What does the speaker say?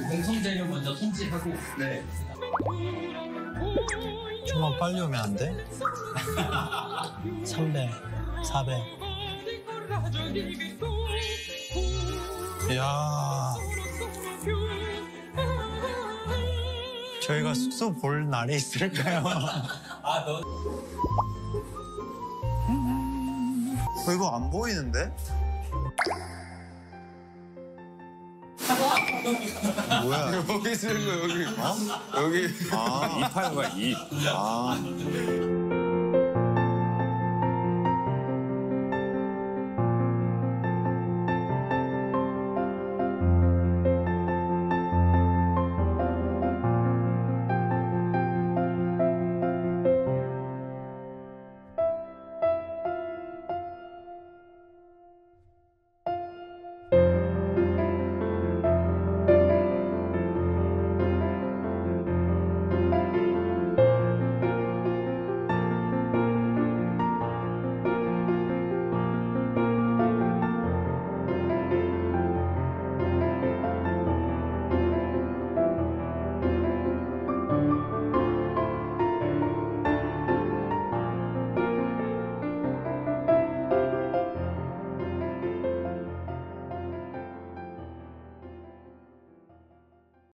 공성재료 먼저 손질하고. 네. 좀만 빨리 오면 안 돼? 3배, 4배. 이야. 저희가 숙소 볼 날이 있을까요? 아, 너. 이거 안 보이는데? 뭐야? 여기 쓰는 거 여기. 어? 여기. 아, 입 하는 거야, 입. 아.